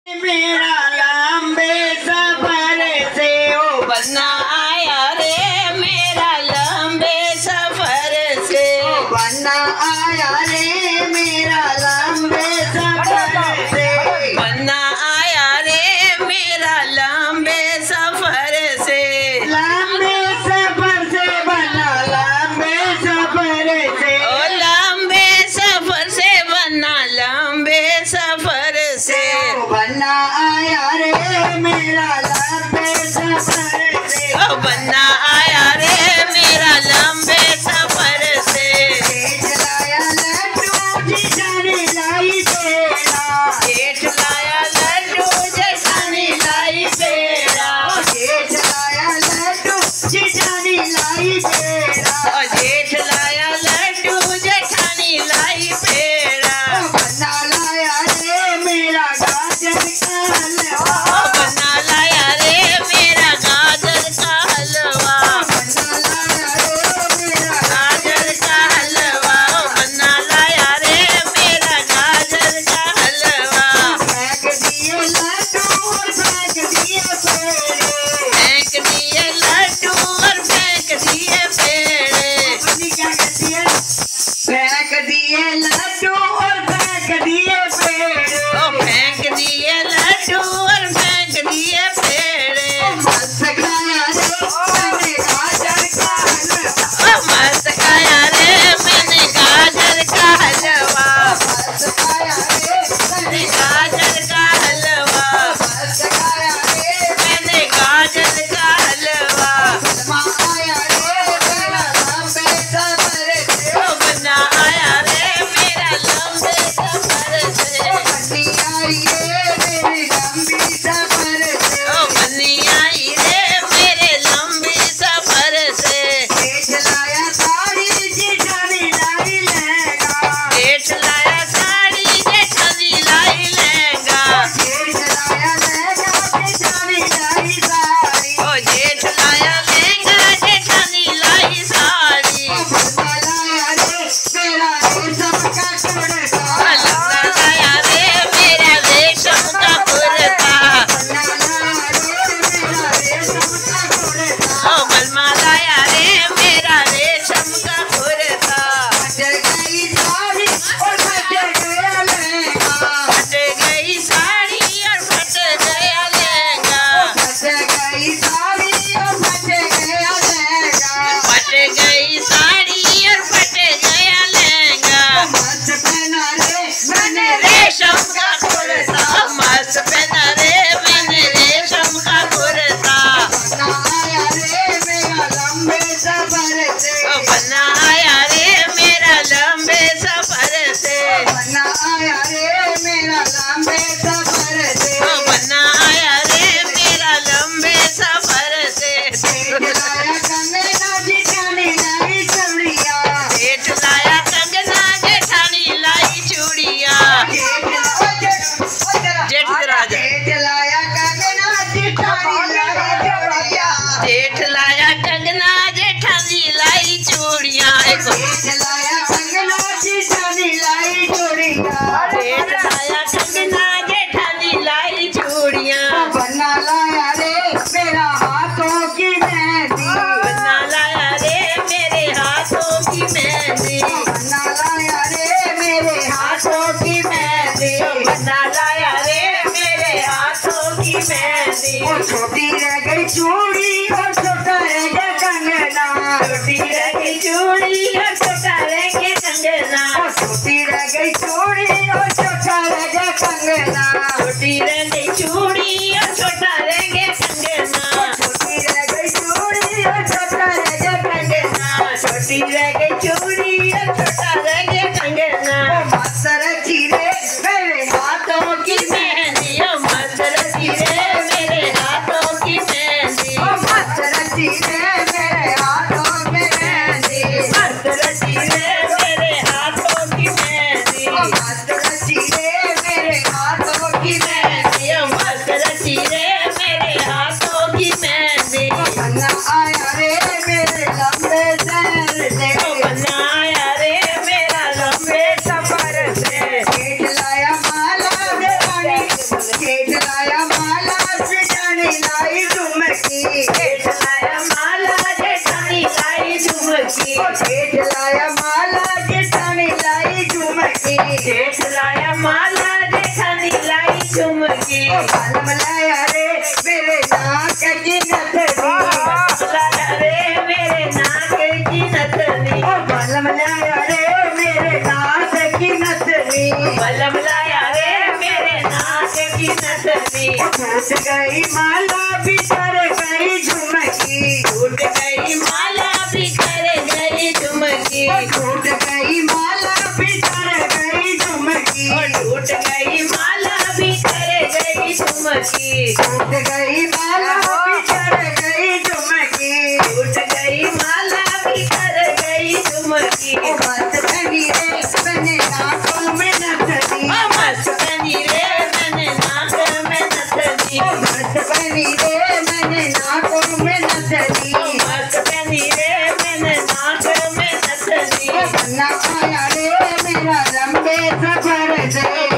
मेरा लंबे सफर से ओ बन्ना आया रे, मेरा लंबे सफर से ओ बन्ना आया रे, मेरा लंबे सफर से बन्ना आया रे, मेरा लंबे सफर से लंबे सफर से बन्ना लंबे सफर से ओ लंबे सफर से बन्ना लंबे सफर से बन्ना आया रे, मेरा लंबे सफर से ओ बन्ना आया रे, मेरा लंबे सफर से जेठ लाया लड्डू जेठानी लाई पेड़ा, जेठ लाया लड्डू जेठानी लाई पेड़ा, जेठ लाया लड्डू जेठानी लाई पेड़ा, जेठ लाया लड्डू जेठानी लाई पेड़ा, बन्ना लाया रे, मेरा गाजर का हलवा, बन्ना लाया रे, मेरा गाजर का हलवा, बन्ना लाया रे, मेरा गाजर का हलवा, बन्ना लाया रे, मेरा गाजर का हलवा, फेंक दिए लड्डू और फेंक दिए पेड़े, फेंक दिए लड्डू और फेंक दिए पेड़े, क्या कहती है? फेंक दिए लड्डू और फेंक दिए पेड़े, ओ फेंक दिए लड्डू और फेंक दिए पेड़े, मस्त खाया रे मैंने गाजर का हलवा, ओ मस्त खाया रे मैंने गाजर का हलवा, मस्त खाया रे मैंने गाजर का हलवा, मस्त खाया रे मैंने गाजर का हलवा, बन्ना आया रे, मेरा लंबे सफर से ओ बन्ना आया रे, मेरा लंबे सफर से बन्नी आई रे, मेरी लंबी सफर से ओ बन्नी आई रे, मेरे लंबी सफर से जेठ लाया साड़ी जेठानी लाई लहंगा, जेठ लाया साड़ी जेठानी लाई लहंगा, जेठ लाया लहंगा जेठानी लाई साड़ी, ओ जेठ लाया लहंगा जेठानी लाई साड़ी, बन्ना लाया रे, मेरा रेशम का कुर्ता, बन्ना लाया रे, मेरा रेशम का कुर्ता, बन्ना लाया रे, मेरा रेशम का कुर्ता, ओ बन्ना लाया रे, मेरा रेशम का कुर्ता, फट गई साड़ी और फट गया लहंगा, फट गई साड़ी और फट गया लहंगा, फट गई साड़ी और फट गया लहंगा, फट गई साड़ी और फट गया लहंगा, मस्त पहना रे मैंने रेशम का कुर्ता, मस्त पहना रे मैंने रेशम का कुर्ता, बन्ना आया रे, मेरा लंबे सफर से ओ बन्ना आया रे, मेरा लंबे सफर से बन्ना आया रे, मेरा लंबे सफर से ओ बन्ना आया रे, मेरा लंबे सफर से जेठ लाया कंगना जेठानी लाई चूड़िया, जेठ लाया कंगना जेठानी लाई चूड़िया, जेठ राजा जेठ लाया कंगना जेठानी लाई चूड़िया, जेठ लाया कंगना जेठानी लाई चूड़िया, जेठ लाया कंगना जेठानी लाई चूड़िया, जेठ लाया कंगना जेठानी लाई चूड़िया, बन्ना लाया रे, मेरा हाथों की मेहंदी, बन्ना लाया रे, मेरे हाथों की मेहंदी, बन्ना लाया रे, मेरे हाथों की मेहंदी, बन्ना लाया रे, मेरे हाथों की मेहंदी, और छोटी रह गई चूड़ी और छोटा रह गया कंगना, छोटी रह गई चूड़ी और छोटा रह गया कंगना, और छोटी रह गई चूड़ी और छोटा रह गया कंगना, छोटी रह गई चूड़ी और छोटा रह गया कंगना, छोटी रह गई चूड़ी और छोटा रह गया कंगना, छोटी रह गई चूड़ी और छोटा रह गया कंगना, मस्त रखी रे मेरे हाथों की मेहंदी, ओ मस्त रखी रे मेरे हाथों की मेहंदी, ओ मस्त रखी रे मेरे हाथों की मेहंदी, मस्त रखी रे मेरे हाथों की मेहंदी, ओ मस्त रखी रे मेरे हाथों की मेहंदी, झुमकी बलम लाया रे मेरे नाक की नथनी लाया रे मेरे नाक की नथनी बलम लाया रे मेरे नाक की नथनी बलम लाया रे मेरे नाक की नथनी टूट गई माला बिखर गई झुमकी टूट गई माला बिखर गई झुमकी टूट गई माला बिखर गई झुमकी टूट गई माला बिखर गई झुमकी टूट गई माला बिखर गई झुमकी टूट गई माला बिखर गई झुमकी मस्त बनी रे मैंने नाकों में नथनी मस्त बनी रे मैंने नाकों में नथनी मस्त बनी रे मैंने नाकों में नथनी मस्त बनी रे मैंने नाकों में नथनी बन्ना आया रे मेरा लंबे सफर से